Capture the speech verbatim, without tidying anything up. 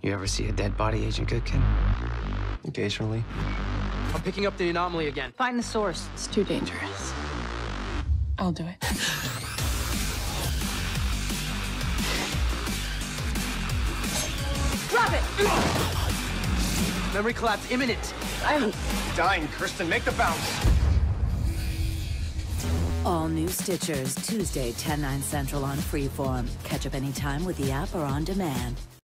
You ever see a dead body, Agent Goodkin? Occasionally. I'm picking up the anomaly again. Find the source. It's too dangerous. I'll do it. Drop it! Memory collapse imminent. I'm Dying, Kirsten, make the bounce. All new Stitchers, Tuesday, ten, nine Central on Freeform. Catch up anytime with the app or on demand.